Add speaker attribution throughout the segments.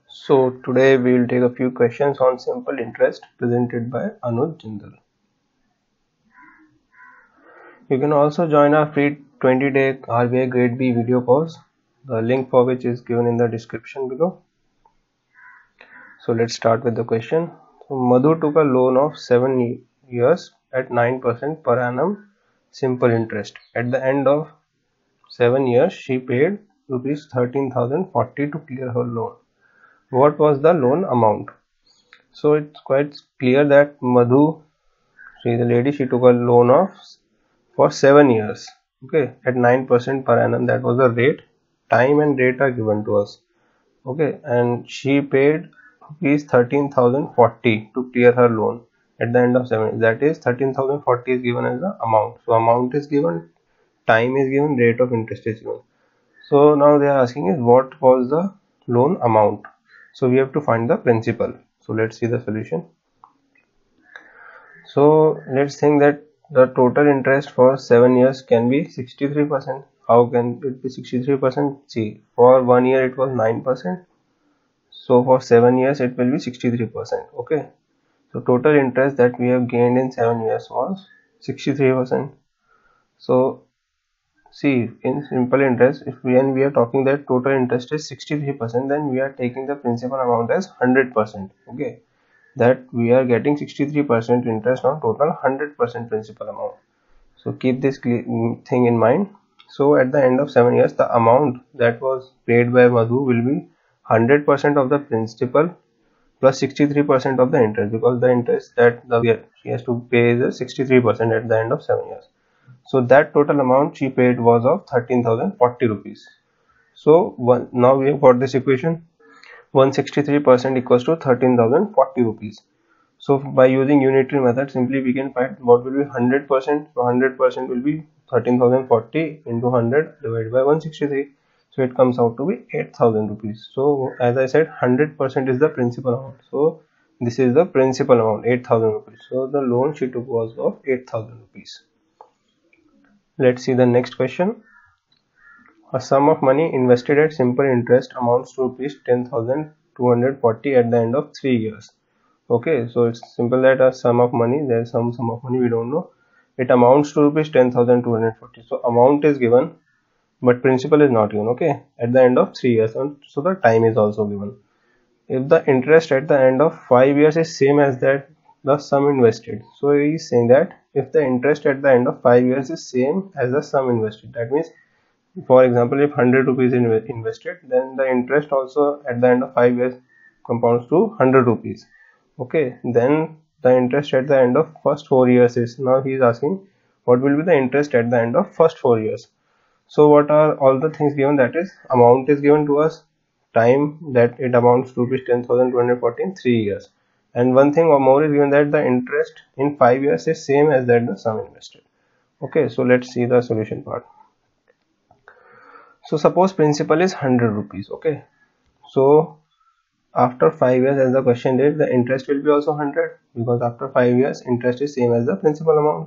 Speaker 1: So today we will take a few questions on simple interest presented by Anuj Jindal. You can also join our free 20-day RBI Grade B video course, the link for which is given in the description below. So let's start with the question. So Madhu took a loan of 7 years at 9% per annum simple interest. At the end of 7 years, she paid rupees 13,040 to clear her loan. What was the loan amount? So it's quite clear that Madhu, she is a lady, she took a loan of for 7 years, okay, at 9% per annum. That was the rate. Time and rate are given to us, okay, and she paid rupees 13,040 to clear her loan at the end of 7 years. That is 13,040 is given as the amount. So amount is given, time is given, rate of interest is given. So now they are asking is what was the loan amount. So we have to find the principal. So let's see the solution. So let's think that the total interest for 7 years can be 63%. How can it be 63%? See, for 1 year it was 9%. So for 7 years it will be 63%. Okay. So total interest that we have gained in 7 years was 63%. So see, in simple interest, when we are talking that total interest is 63%, then we are taking the principal amount as 100%. Okay, that we are getting 63% interest on total 100% principal amount. So keep this thing in mind. So at the end of 7 years, the amount that was paid by Madhu will be 100% of the principal plus 63% of the interest, because the interest that she has to pay is 63% at the end of 7 years. So that total amount she paid was of 13,040 rupees. So now we have got this equation. 163% equals to 13,040 rupees. So by using unitary method, simply we can find what will be 100%. So 100% will be 13,040 into 100 divided by 163. So it comes out to be 8,000 rupees. So as I said, 100% is the principal amount. So this is the principal amount, 8,000 rupees. So the loan she took was of 8,000 rupees. Let's see the next question. A sum of money invested at simple interest amounts to rupees 10,240 at the end of 3 years. Okay, so it's simple that a sum of money, there's some sum of money we don't know. It amounts to rupees 10,240. So amount is given, but principal is not given. Okay, at the end of 3 years, and so the time is also given. If the interest at the end of 5 years is same as that the sum invested, so he is saying that if the interest at the end of 5 years is same as the sum invested, that means, for example, if 100 rupees invested, then the interest also at the end of 5 years compounds to 100 rupees. Okay, then the interest at the end of first 4 years is, now he is asking what will be the interest at the end of first 4 years. So what are all the things given? That is, amount is given to us, time that it amounts to rupees 10,240 in 3 years, and one thing or more is given, that the interest in 5 years is same as that the sum invested. Okay, so let's see the solution part. So suppose principal is 100 rupees. Okay, so after 5 years, as the question did, the interest will be also 100, because after 5 years interest is same as the principal amount.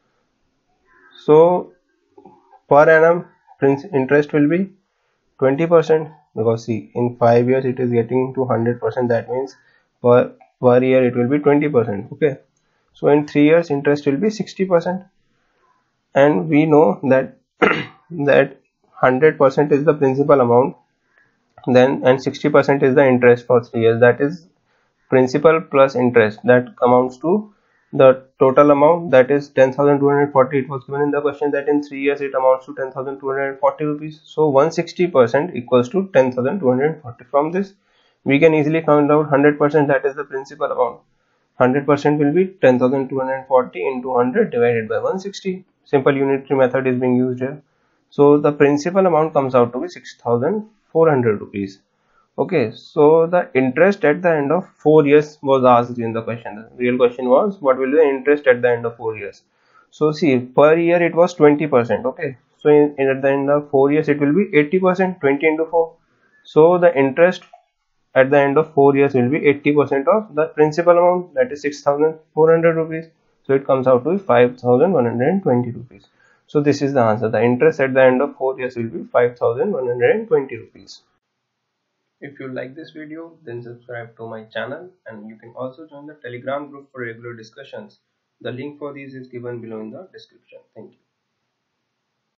Speaker 1: So per annum interest will be 20%, because see, in 5 years it is getting to 100%, that means per year it will be 20%. Okay, so in 3 years interest will be 60%, and we know that that 100% is the principal amount, then and 60% is the interest for 3 years. That is principal plus interest, that amounts to the total amount, that is 10,240. It was given in the question that in 3 years it amounts to 10,240 rupees. So 160% equals to 10,240. From this we can easily count out 100%, that is the principal amount. 100% will be 10,240 into 100 divided by 160. Simple unitary method is being used here. So the principal amount comes out to be 6,400 rupees. Okay, so the interest at the end of 4 years was asked in the question. The real question was what will be the interest at the end of 4 years. So see, per year it was 20%. Okay, so at the end of 4 years it will be 80%, 20 into 4. So the interest at the end of 4 years will be 80% of the principal amount, that is 6,400 rupees. So it comes out to be 5,120 rupees. So this is the answer. The interest at the end of 4 years will be 5,120 rupees. If you like this video, then subscribe to my channel, and you can also join the Telegram group for regular discussions. The link for these is given below in the description. Thank you.